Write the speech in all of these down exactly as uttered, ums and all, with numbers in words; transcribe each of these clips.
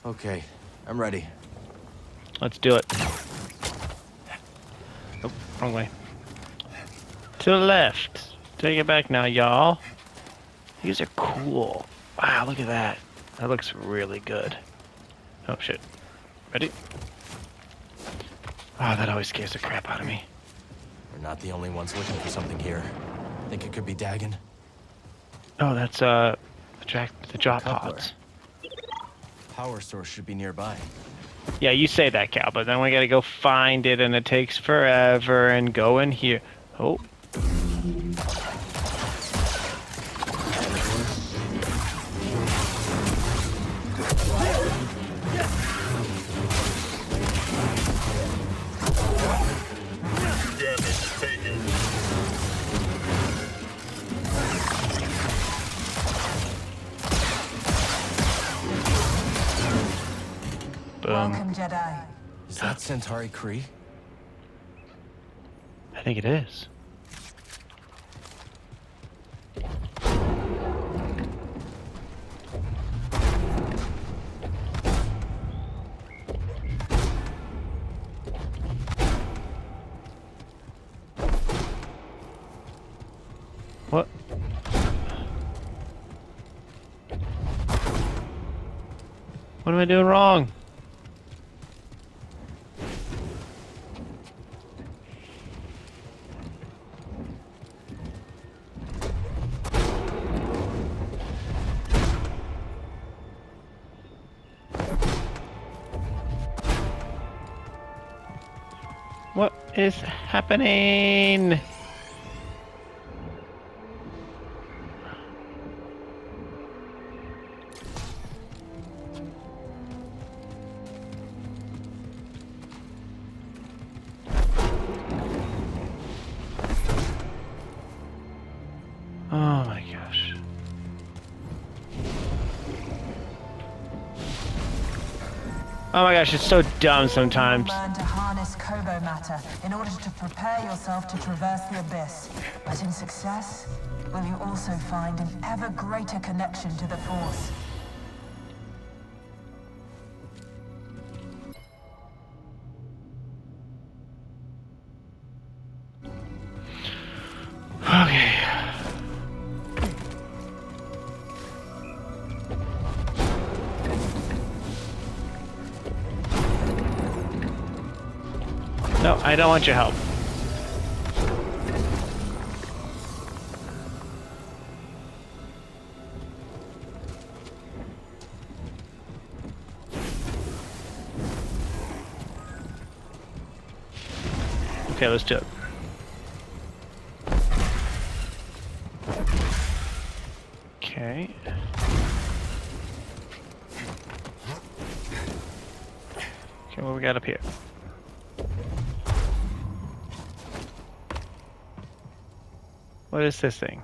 Okay, I'm ready. Let's do it. Oh, wrong way. To the left. Take it back now, y'all. These are cool. Wow, look at that. That looks really good. Oh, shit. Ready? Oh, that always scares the crap out of me. We're not the only ones looking for something here. Think it could be Dagon? Oh, that's, uh, the, jack the jaw Coupler. pods. Power source should be nearby. Yeah, you say that, Cal, but then we gotta go find it, and it takes forever, and go in here. Oh. Boom. Welcome, Jedi. Is that Centauri Kree? I think it is. What? What am I doing wrong? What is happening? Oh my gosh. Oh my gosh, it's so dumb sometimes. Learn to harness Kobo matter in order to prepare yourself to traverse the abyss. But in success, will you also find an ever greater connection to the Force? Okay. No, I don't want your help. Okay, let's do it. Okay. Okay, what we got up here? What is this thing?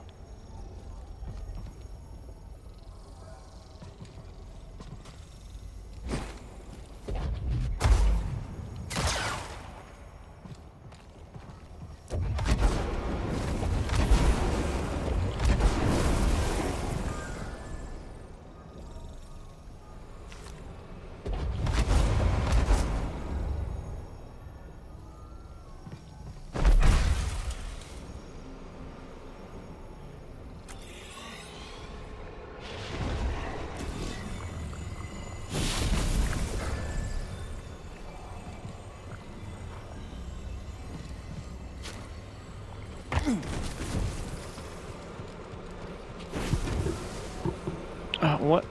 Uh, what?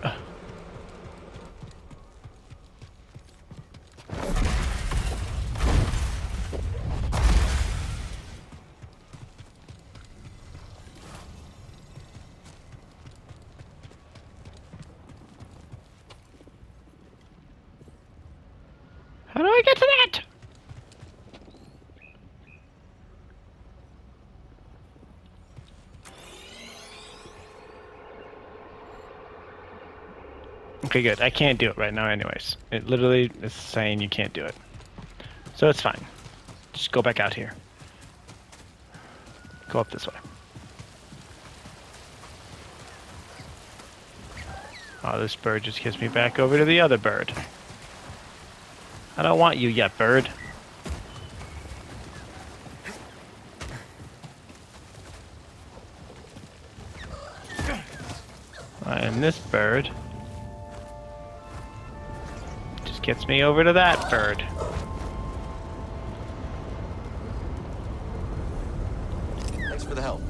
How do I get to that? Okay, good. I can't do it right now anyways. It literally is saying you can't do it. So it's fine. Just go back out here. Go up this way. Oh, this bird just gets me back over to the other bird. I don't want you yet, bird. And this bird just gets me over to that bird. Thanks for the help.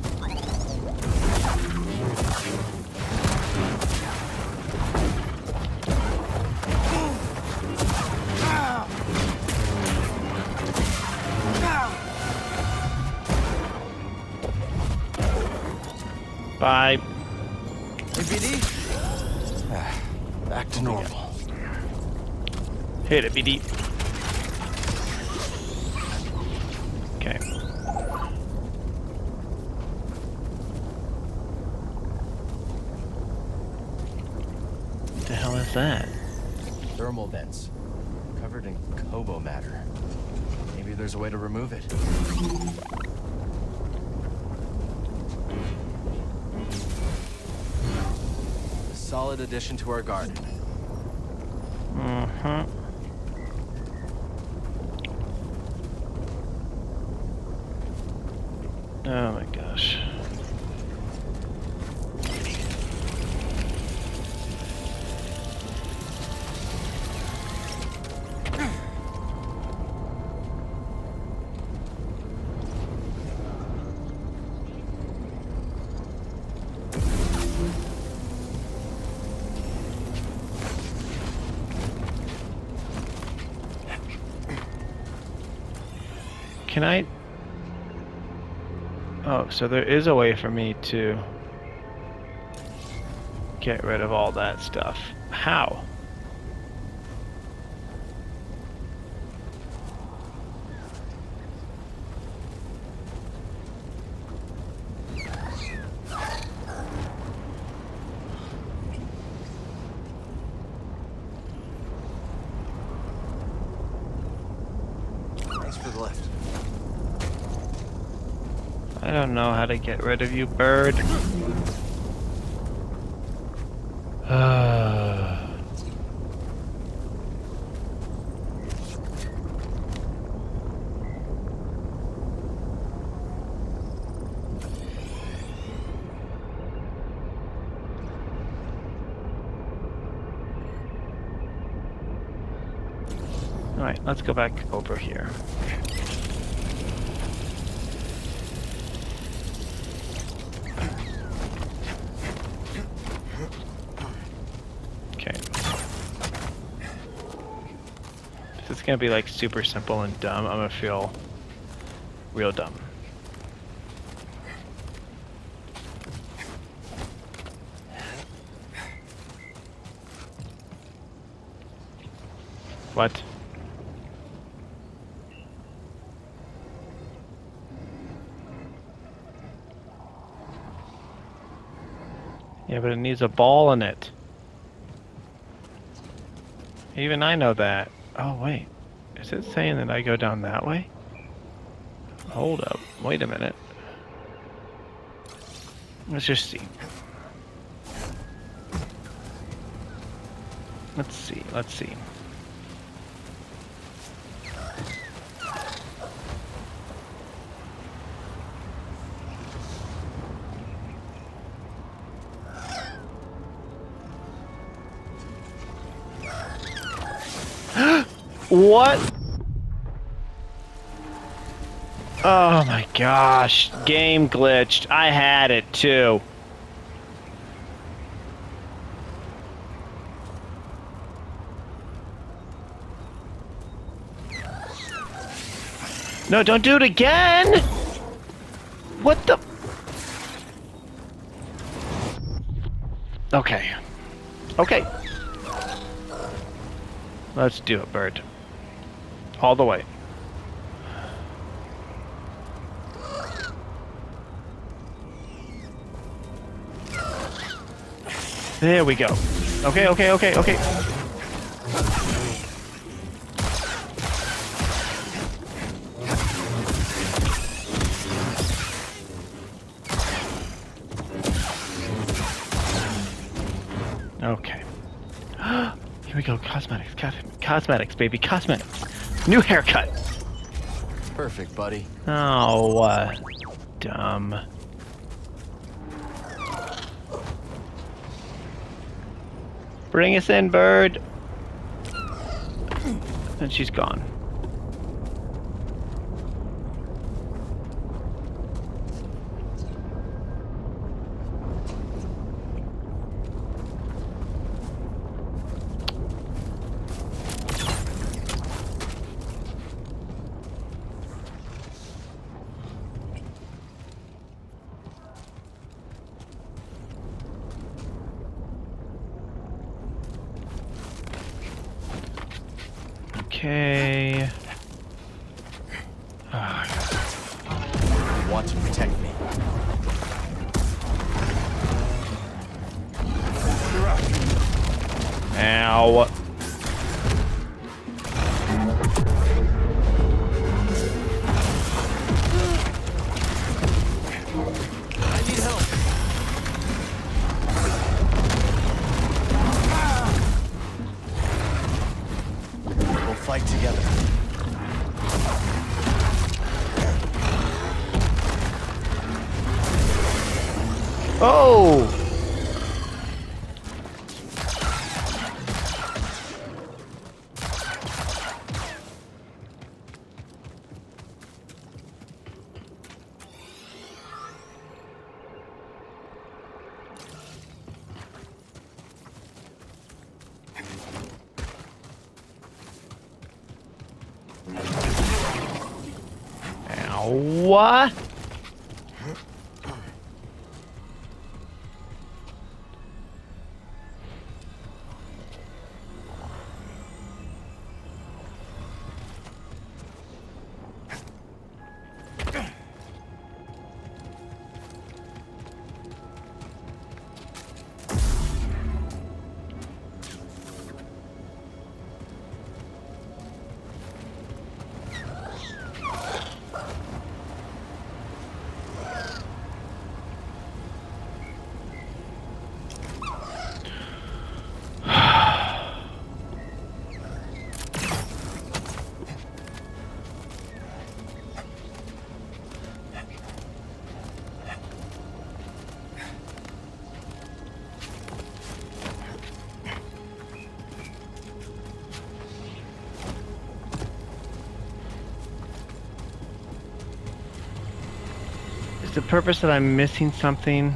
Bye. Hey, B D. Ah, back to normal. Hit it, B D. Okay. What the hell is that? Thermal vents. Covered in Kobo matter. Maybe there's a way to remove it. A solid addition to our garden. Mm-hmm. Oh my gosh. Can I? Oh, so there is a way for me to get rid of all that stuff. How? Thanks for the lift. I don't know how to get rid of you, bird. Alright, let's go back over here. Okay. This is gonna be like super simple and dumb. I'm gonna feel real dumb. What? Yeah, but it needs a ball in it. Even I know that. Oh, wait. Is it saying that I go down that way? Hold up. Wait a minute. Let's just see. Let's see. Let's see. What? Oh my gosh. Game glitched. I had it too. No, don't do it again! What the? Okay. Okay. Let's do it, bird. All the way. There we go. Okay, okay, okay, okay. Okay. Here we go. Cosmetics. Cos cosmetics, baby. Cosmetics. New haircut. Perfect, buddy. Oh, uh, dumb. Bring us in, bird. And she's gone. Okay. Ah, You want to protect me. You're up. ow. I need help. We'll fight together. Oh! What? Is the purpose that I'm missing something?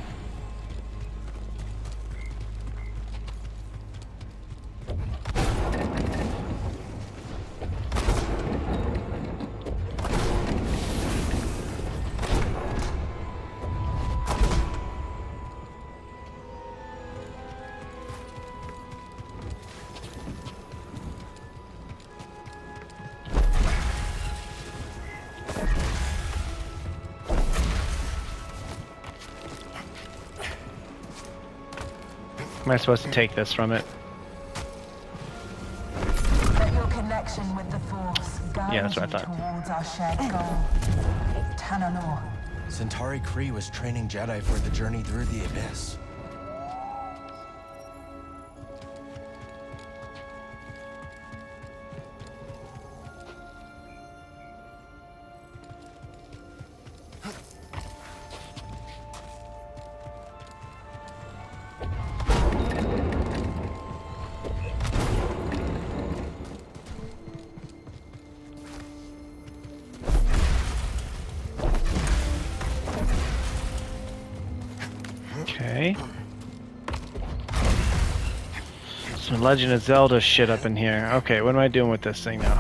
Am I supposed to take this from it? Let your connection with the Force guide Yeah, that's what I you thought. towards our shared goal. Tanalor. Centauri Kree was training Jedi for the journey through the Abyss. Okay. Some Legend of Zelda shit up in here. Okay, what am I doing with this thing now?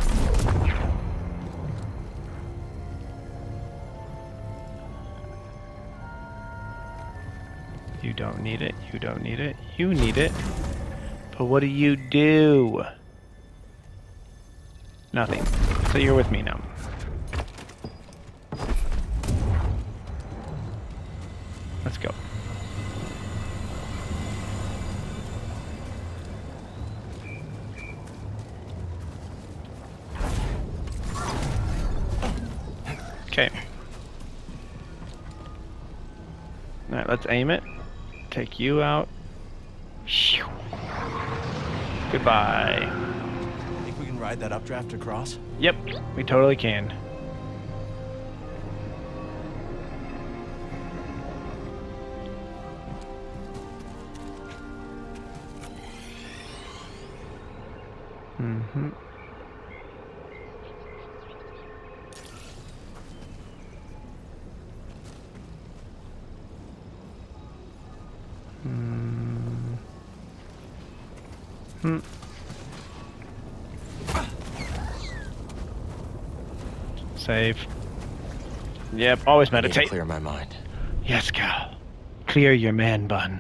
You don't need it. You don't need it. You need it. But what do you do? Nothing. So you're with me now. Let's go. Okay. Alright, let's aim it. Take you out. Shoo. Goodbye. Think we can ride that updraft across? Yep, we totally can. Mm-hmm. Mm. Hmm. Save. Yep, always I need to meditate. clear my mind. Yes, Cal. Clear your man bun.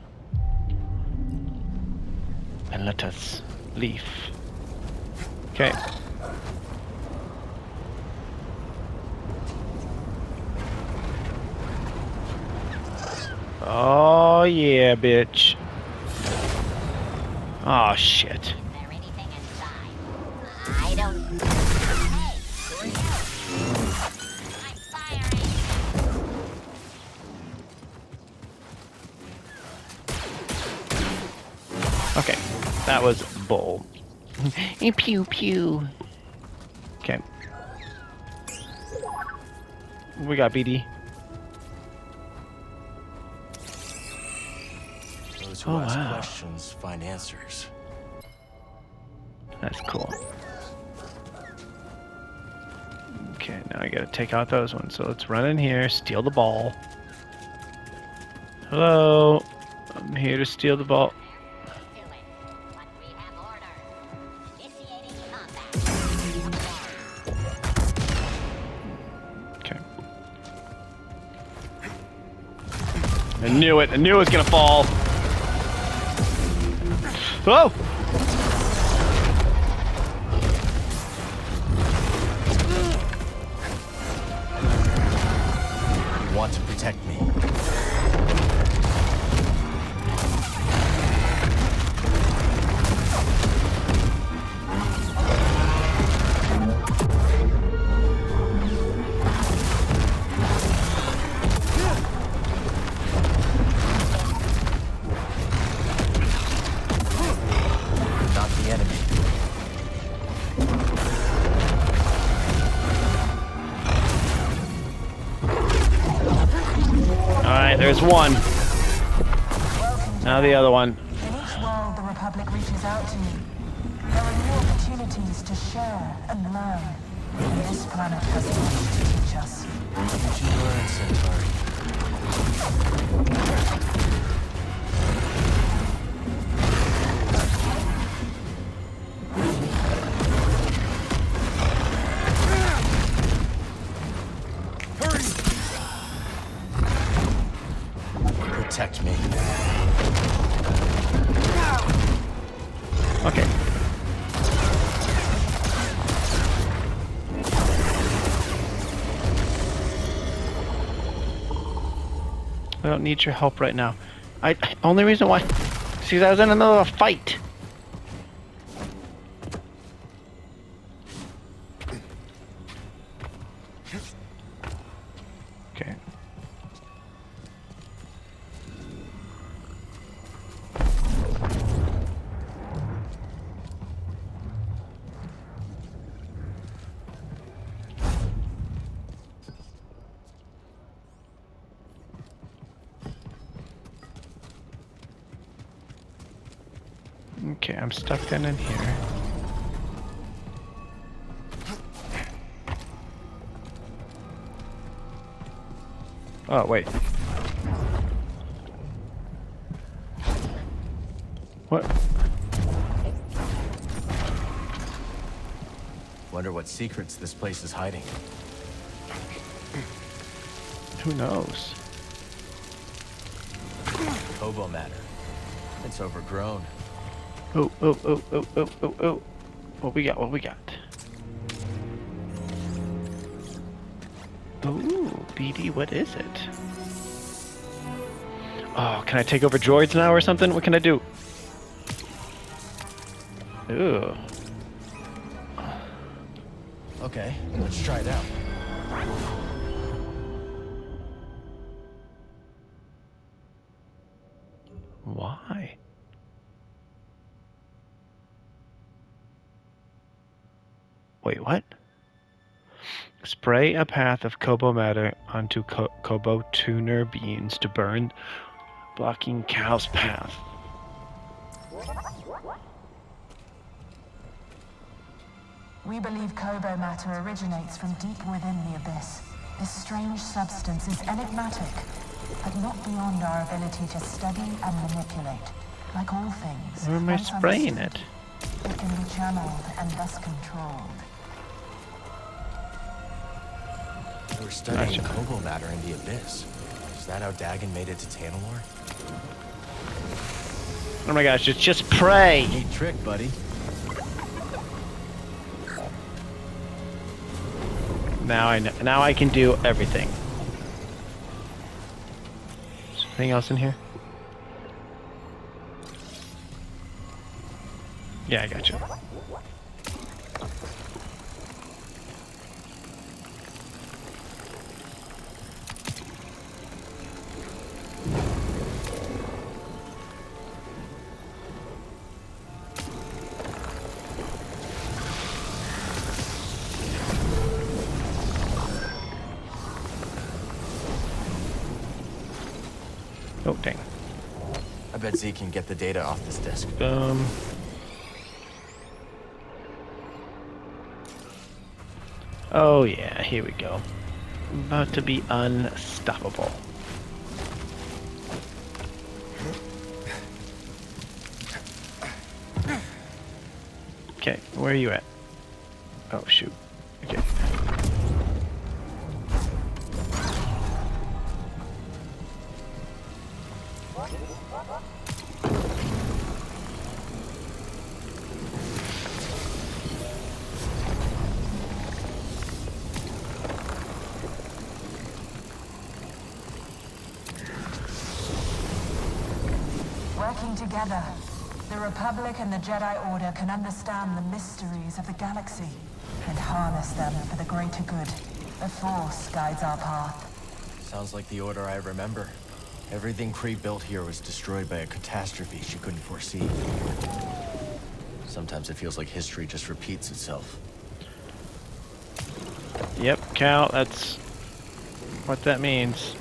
And let us leave. Okay. Oh yeah, bitch. Oh shit. Is there anything inside? I don't. Hey, who are you? I'm firing. Okay, that was bull. Pew pew. Okay. We got B D. Those who Oh, ask wow. questions find answers. That's cool. Okay, now I gotta take out those ones. So let's run in here, steal the ball. Hello, I'm here to steal the ball. Do it. But we have order. Initiating combat. Okay. I knew it. I knew it was gonna fall. Oh! You want to protect me. Not the enemy. Alright, there's one. Now the other one. In each world the Republic reaches out to you, there are new opportunities to share and learn. This planet has much to teach us. What did you learn, Centauri? Protect me. Okay. I don't need your help right now. I only reason why, see, I was in the middle of a fight. Okay. Okay, I'm stuck then in here. Oh, wait. What? Wonder what secrets this place is hiding. Who knows? Hobo matter. It's overgrown. Oh, oh, oh, oh, oh, oh, oh. What we got? What we got? Ooh, B D, what is it? Oh, can I take over droids now or something? What can I do? Ooh. Okay, let's try it out. Why? Wait, what? Spray a path of Kobo matter onto Co Kobo tuner beans to burn, blocking Cal's path. We believe Kobo matter originates from deep within the Abyss. This strange substance is enigmatic, but not beyond our ability to study and manipulate. Like all things, Where am I once spraying understood, it? it can be channeled and thus controlled. They were studying Gotcha. Kobo matter in the Abyss. Is that how Dagon made it to Tanalorr? Oh my gosh, it's just prey! Neat trick, buddy. Now I know, now I can do everything. Is there anything else in here? Yeah, I got you. Oh, dang. I bet Z can get the data off this disk. Um. Oh yeah, here we go. About to be unstoppable. Okay, where are you at? Oh shoot. Okay. Working together, the Republic and the Jedi Order can understand the mysteries of the galaxy and harness them for the greater good. The Force guides our path. Sounds like the Order I remember. Everything Kree built here was destroyed by a catastrophe she couldn't foresee. Sometimes it feels like history just repeats itself. Yep, Cal, that's what that means.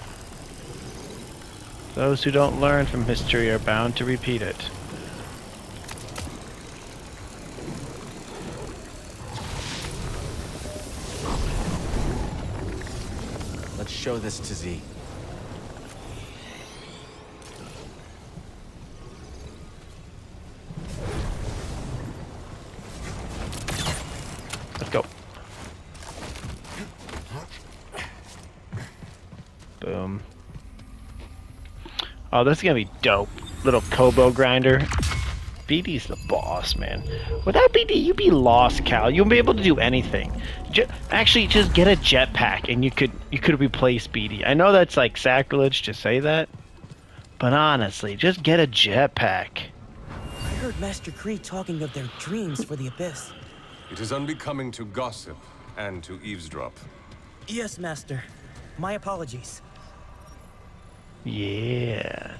Those who don't learn from history are bound to repeat it. Let's show this to Z. Let's go. Boom. Oh, this is gonna be dope. Little Kobo grinder. B D's the boss, man. Without B D, you'd be lost, Cal. You won't be able to do anything. J Actually, just get a jetpack, and you could you could replace B D. I know that's like sacrilege to say that, but honestly, just get a jetpack. I heard Master Kree talking of their dreams for the Abyss. It is unbecoming to gossip and to eavesdrop. Yes, Master. My apologies. Yeah.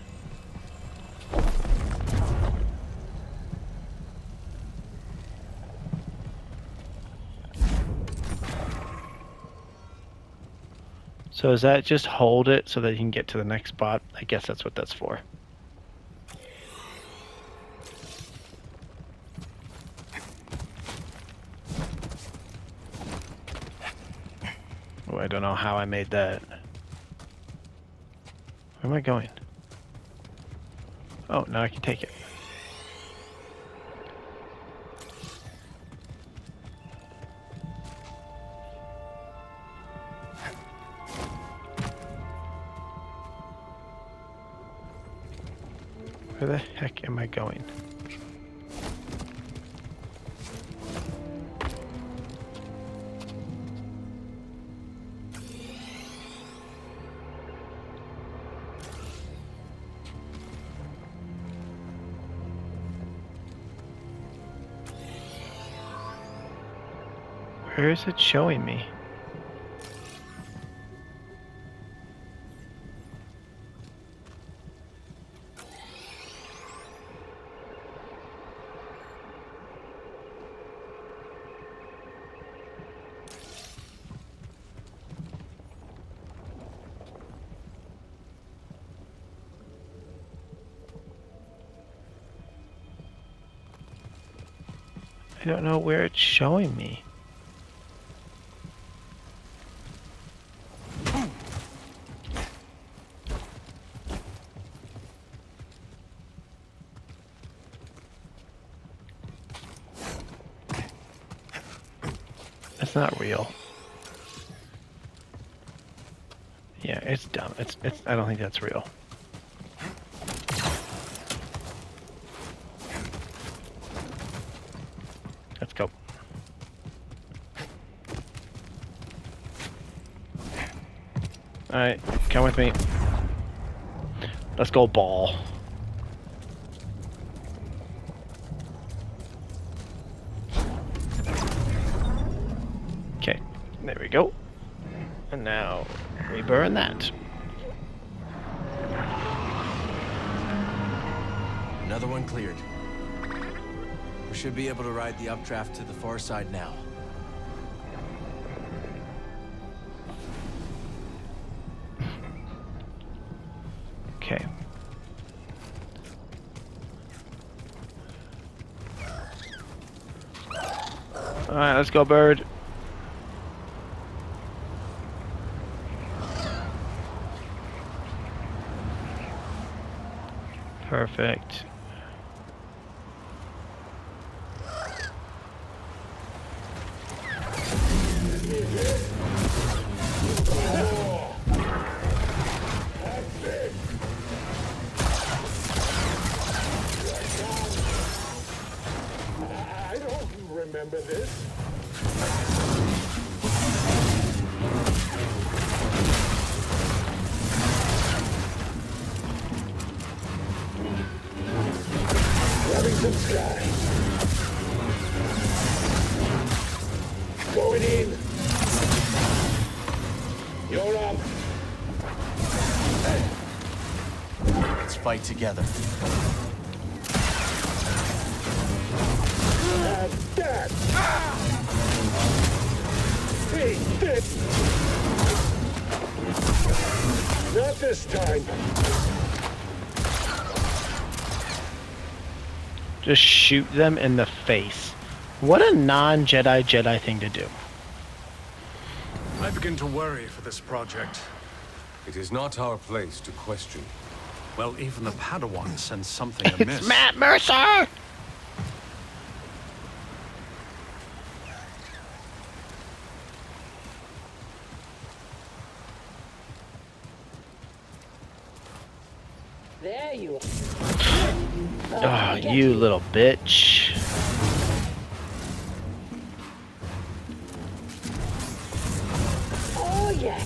So is that just hold it so that you can get to the next spot? I guess that's what that's for. Oh, I don't know how I made that. Where am I going? Oh, now I can take it. Where the heck am I going? Where is it showing me? I don't know where it's showing me. That's not real. Yeah, it's dumb. It's it's I don't think that's real. Let's go. Alright, come with me. Let's go ball. Okay, there we go. And now we burn that. Another one cleared. We should be able to ride the updraft to the far side now. Okay. Alright, let's go, bird. Perfect. I don't remember this. Grabbing some sky. Going in. You're up. Let's fight together. And that. Hey, this. Not this time. Just shoot them in the face. What a non-Jedi Jedi thing to do. I begin to worry for this project. It is not our place to question. Well, even the Padawan sends something amiss. It's Matt Mercer! There you are. Oh, you little bitch. Oh, yeah.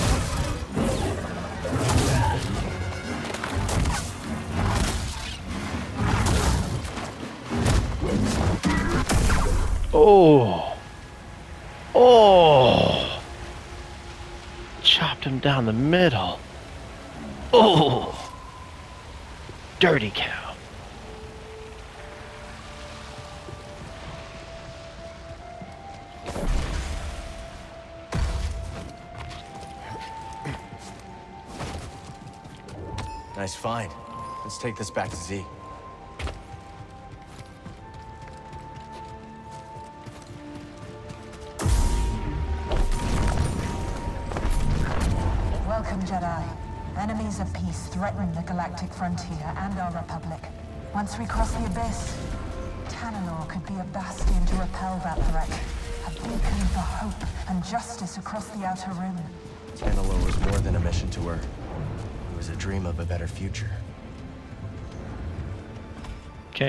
Oh. Oh. Chopped him down the middle. Oh. Dirty cow. Nice find. Let's take this back to Z. Welcome, Jedi. Enemies of peace threaten the galactic frontier and our republic. Once we cross the abyss, Tanalor could be a bastion to repel that threat. A beacon for hope and justice across the Outer Rim. Tanalor was more than a mission to her. It was a dream of a better future. Okay.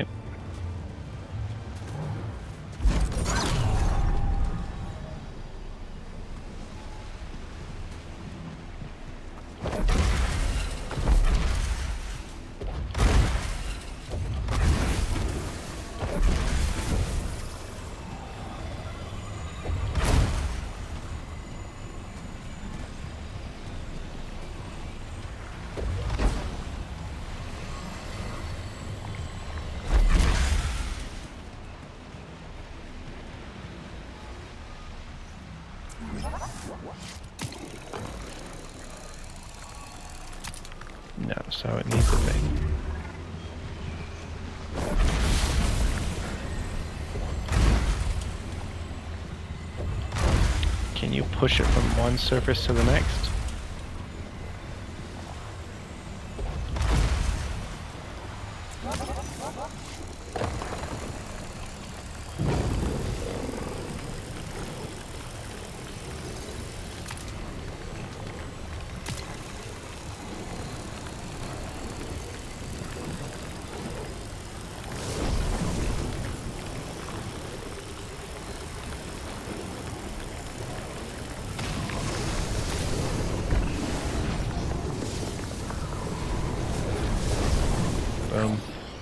No, so it needs a thing. Can you push it from one surface to the next? Boom.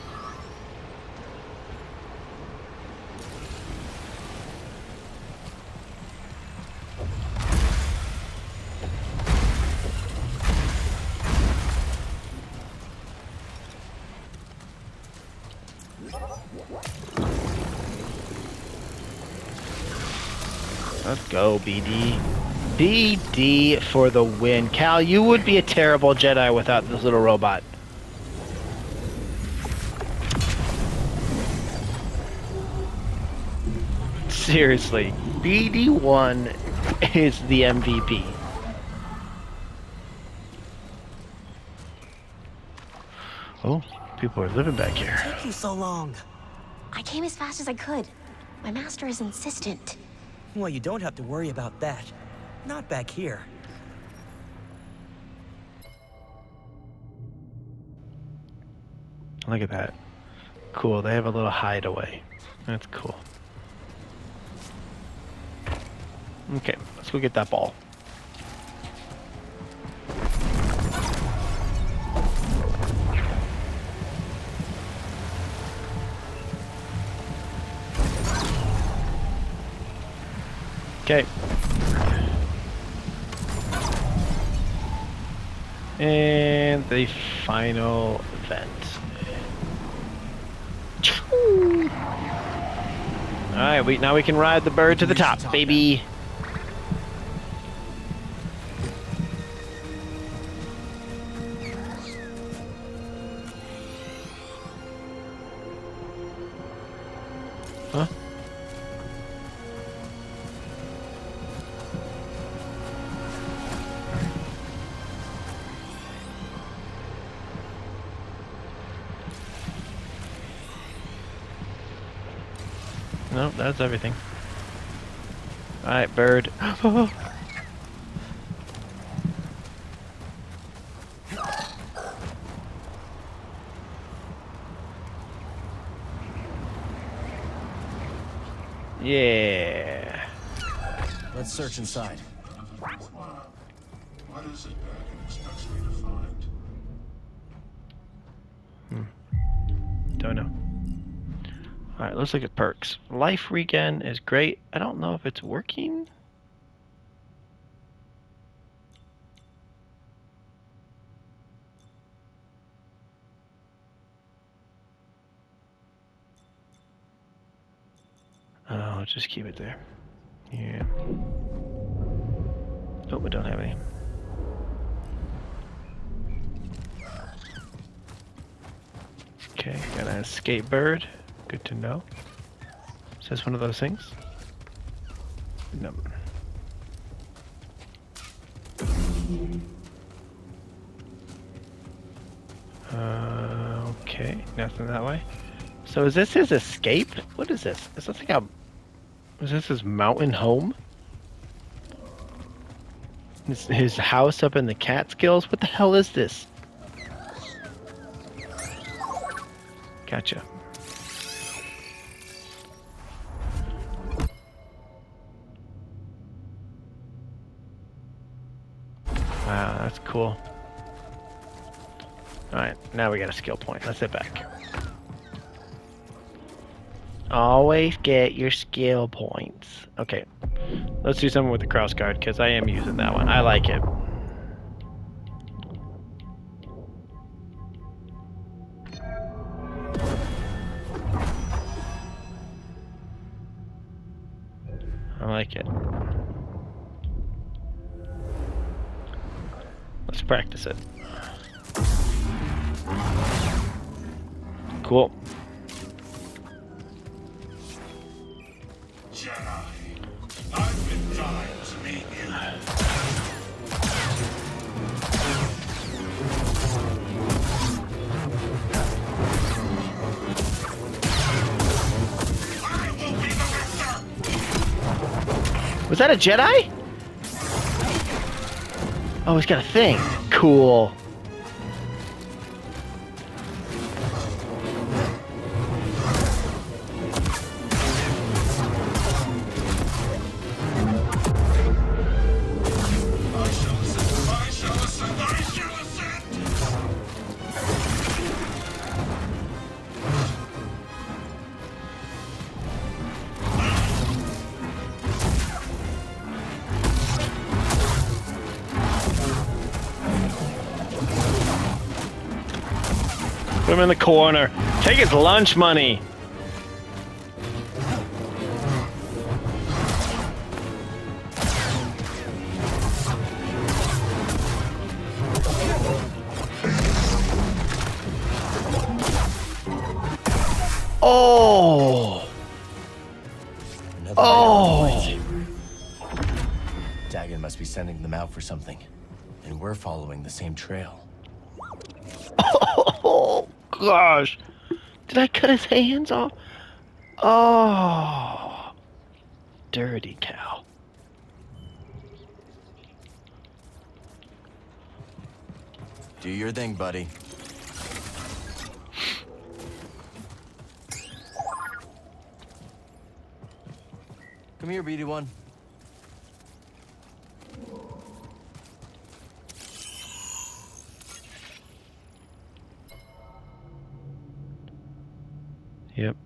Let's go, B D. B D for the win. Cal, you would be a terrible Jedi without this little robot. Seriously, B D one is the M V P. Oh, people are living back here. What took you so long? I came as fast as I could. My master is insistent. Well, you don't have to worry about that. Not back here. Look at that. Cool, they have a little hideaway. That's cool. Okay, let's go get that ball. Okay. And the final event. Alright, we now we can ride the bird to the top, baby. Huh? No, that's everything. Alright, bird. Yeah. Let's search inside. What is it Anakin expects me to find? Hmm. Don't know. Alright, let's look at perks. Life regen is great. I don't know if it's working. Oh, let's just keep it there. Yeah. Nope, we don't have any. Okay, got an escape bird. Good to know. Is this one of those things? No. Uh, okay, nothing that way. So is this his escape? What is this? Is this like a... Is this his mountain home? His, his house up in the Catskills? What the hell is this? Gotcha. Wow, that's cool. Alright, now we got a skill point. Let's head back. Always get your skill points. Okay, let's do something with the cross guard because I am using that one. I like it. I like it. Let's practice it. Cool. Jedi, I've been dying to meet Was that a Jedi? Oh, he's got a thing. Cool. Put him in the corner. Take his lunch money. Oh. Another Oh. lightsaber. Dagon must be sending them out for something, and we're following the same trail. Oh gosh. Did I cut his hands off? Oh. Dirty cow. Do your thing, buddy. Come here, B D one. Yep.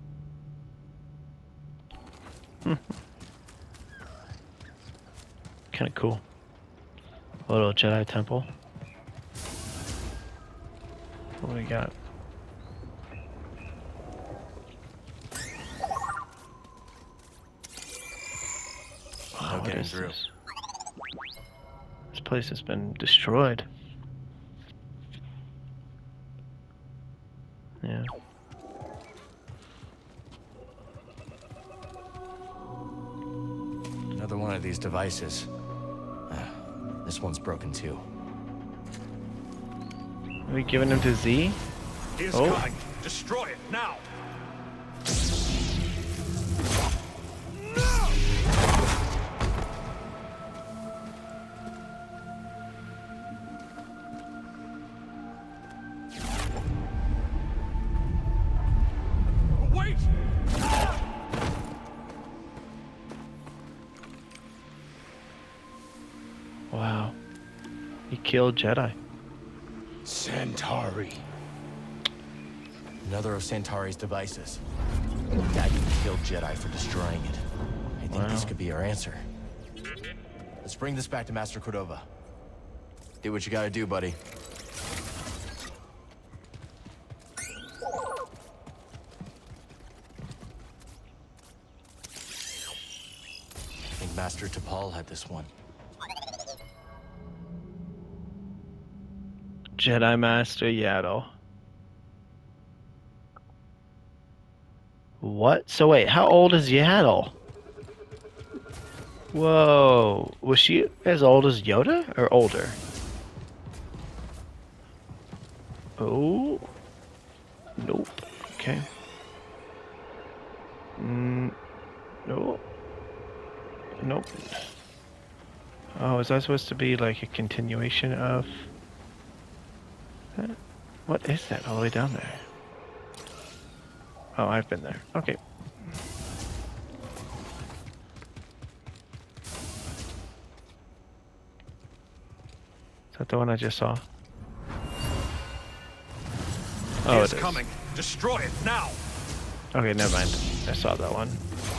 Kind of cool. A little Jedi temple. What do we got? Wow, No what getting is through. this? This place has been destroyed. Yeah. Another one of these devices. Ah, this one's broken too. Are we giving him to Z? He is Oh. coming. Destroy it now. Wait! Wow. He killed Jedi. Centauri. Another of Centauri's devices. Dagon killed Jedi for destroying it. I think this Wow. could be our answer. Let's bring this back to Master Cordova. Do what you gotta do, buddy. I think Master T'Pol had this one. Jedi Master Yaddle. What? So wait, how old is Yaddle? Whoa. Was she as old as Yoda or older? Oh. Nope. Okay. Mm, no. Nope. Oh, is that supposed to be like a continuation of... Huh? What is that all the way down there? Oh, I've been there. Okay. Is that the one I just saw? He Oh, is it is. coming. Destroy it now. Okay, never mind. I saw that one.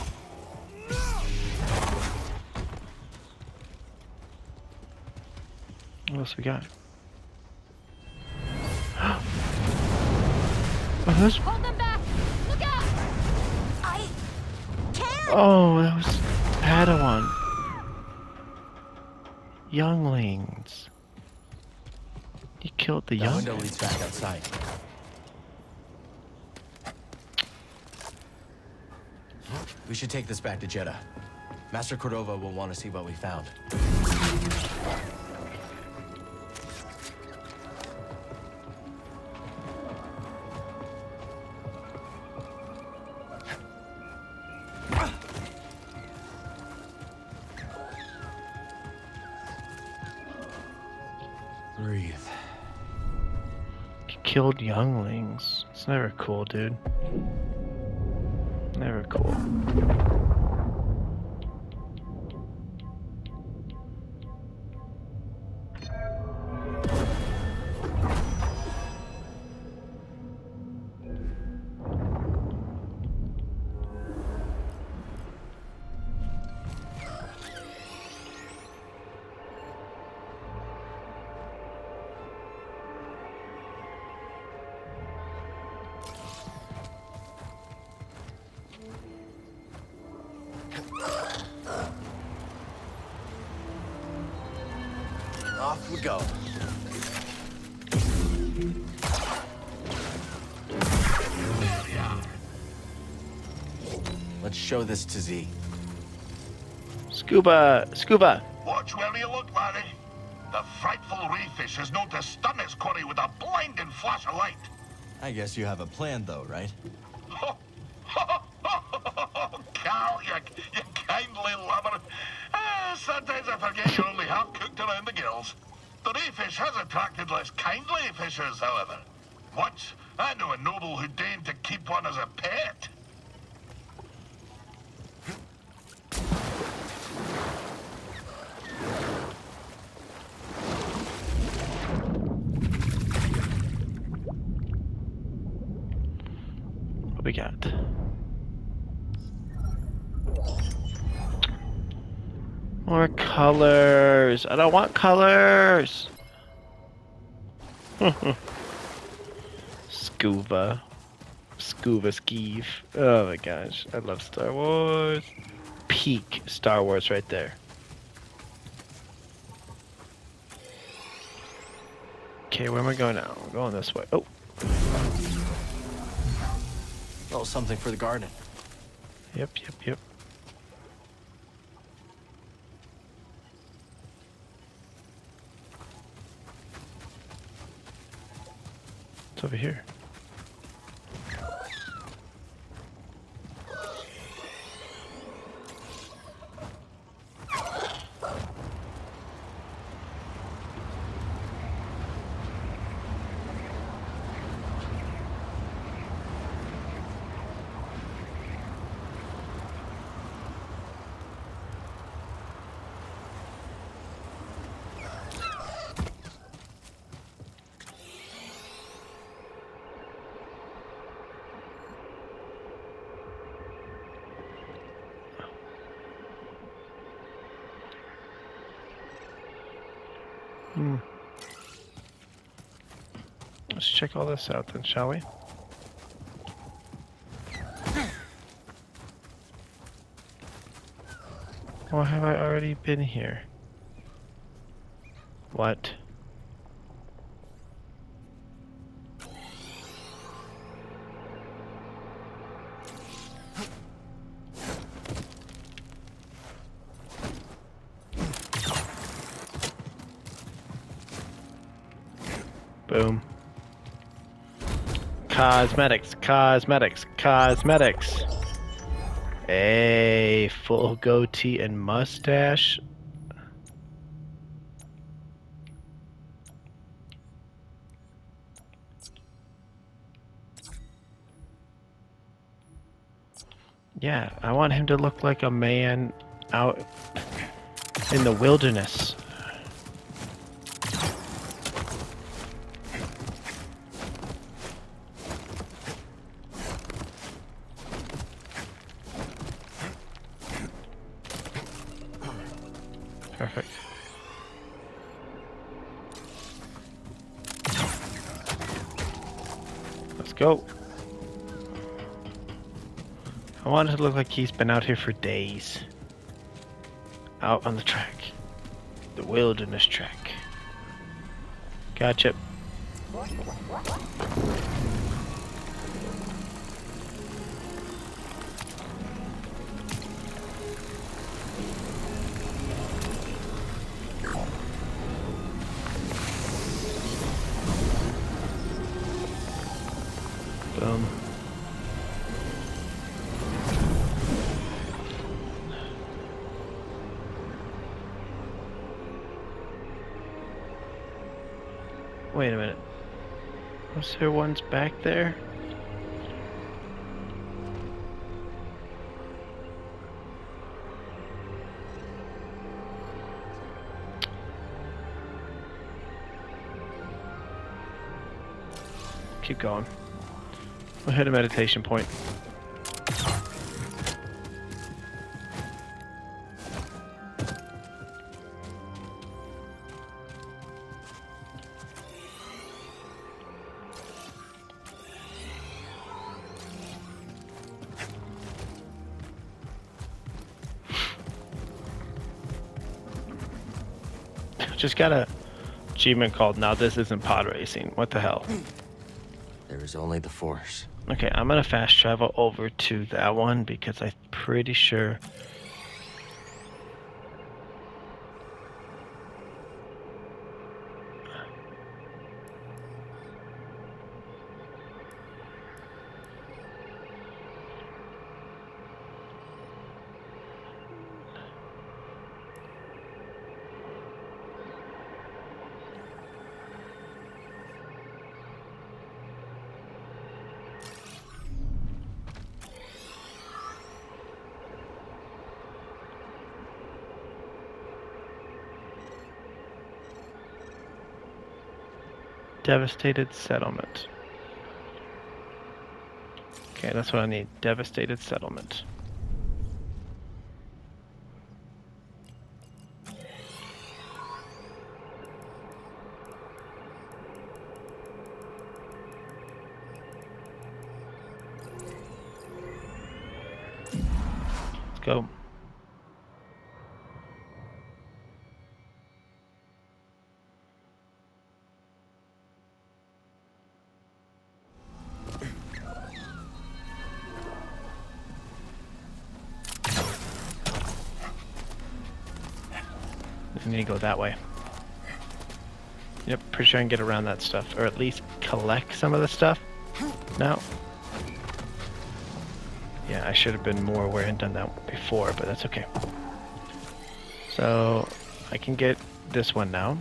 What else we got? Oh, those... Hold them back! Look out! I can't! Oh, that was Padawan. Younglings. He killed the That window younglings. leads back outside. We should take this back to Jeddah. Master Cordova will want to see what we found. killed younglings. It's never cool, dude. Never cool. Off we go. Let's show this to Z. Scuba! Scuba! Watch where you look, laddie. The frightful reeffish is known to stun his quarry with a blinding flash of light. I guess you have a plan, though, right? Cal, you, you kindly lover. Uh, sometimes I forget you're only half cooked around the gills. The reeffish has attracted less kindly fishers, however. Once, I knew a noble who deigned to keep one as a pet. What we got? More colors. I don't want colors. Scuba. Scuba skeeve. Oh my gosh. I love Star Wars. Peak Star Wars right there. Okay, where am I going now? I'm going this way. Oh. Oh, something for the garden. Yep, yep, yep. It's over here. Hmm. Let's check all this out then, shall we? Or have I already been here? What? Boom. Cosmetics, cosmetics, cosmetics. A full goatee and mustache. Yeah, I want him to look like a man out in the wilderness. Perfect. Let's go. I want it to look like he's been out here for days. Out on the track. The wilderness track. Gotcha. Boom. Wait a minute. Was there ones back there? Keep going. We'll hit a meditation point. Just got a achievement called "Now This Isn't Pod Racing." What the hell? There is only the Force. Okay, I'm gonna fast travel over to that one because I'm pretty sure. Devastated settlement. Okay, that's what I need. Devastated settlement. Let's go. I need to go that way. Yep, pretty sure I can get around that stuff, or at least collect some of the stuff. No. Yeah, I should have been more aware and done that before, but that's okay. So, I can get this one now.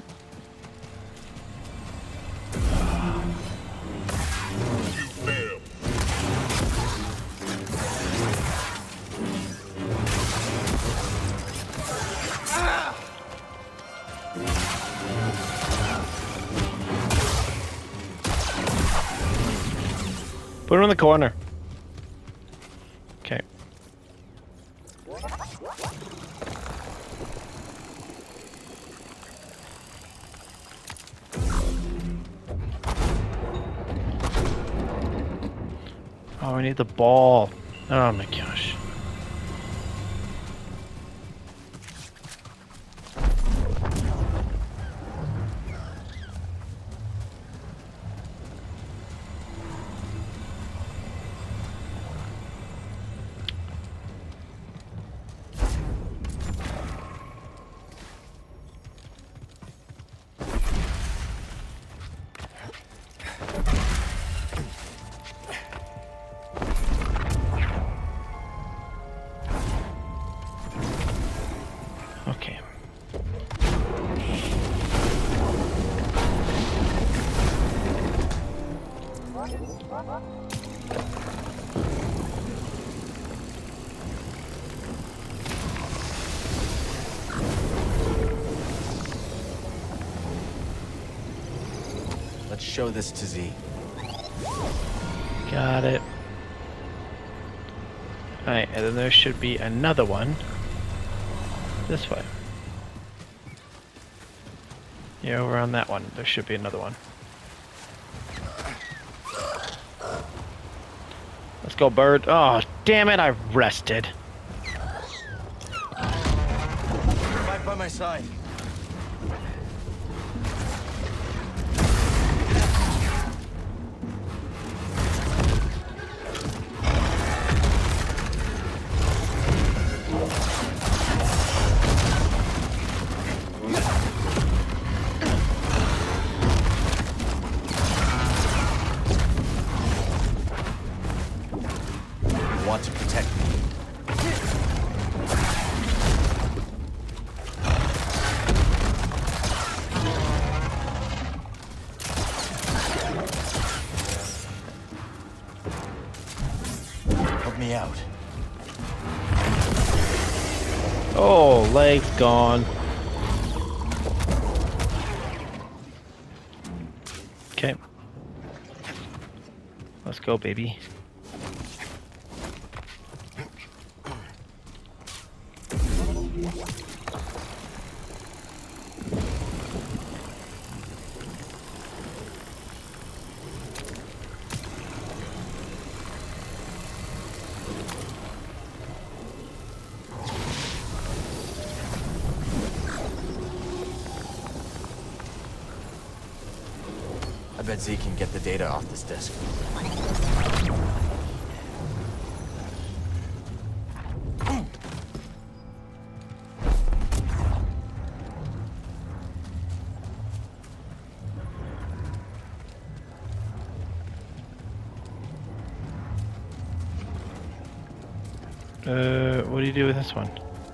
Put him in the corner. Okay. Oh, I need the ball. Oh my gosh. Okay. Let's show this to Z. Got it. Alright, and then there should be another one this way. Yeah, over on that one. There should be another one. Let's go, bird. Oh, damn it, I rested. Right by my side. Want to protect me. me out. Oh, legs gone. Okay. Let's go, baby. I bet Z can get the data off this disk. Uh, what do you do with this one?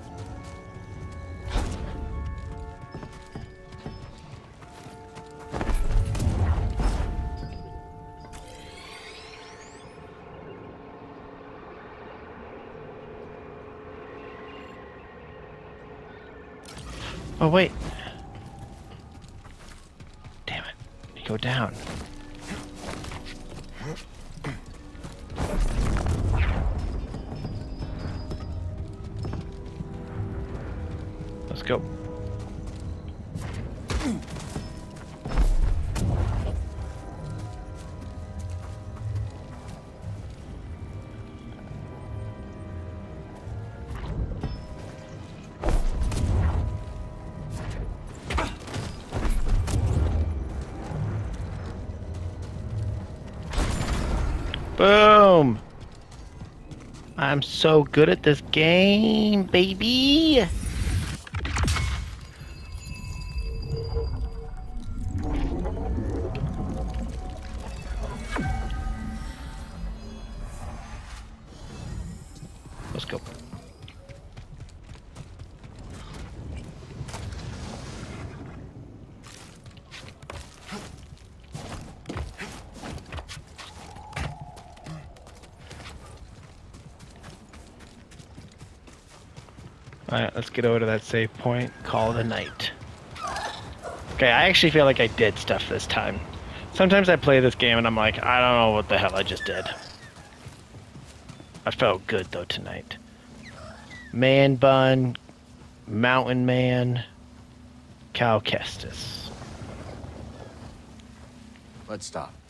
Oh, wait. Damn it. You go down. Let's go. Boom! I'm so good at this game, baby! Let's go. Alright, let's get over to that save point, call it a night. Okay, I actually feel like I did stuff this time. Sometimes I play this game and I'm like, I don't know what the hell I just did. I felt good though tonight. Man bun, mountain man, Cal Kestis. Let's stop.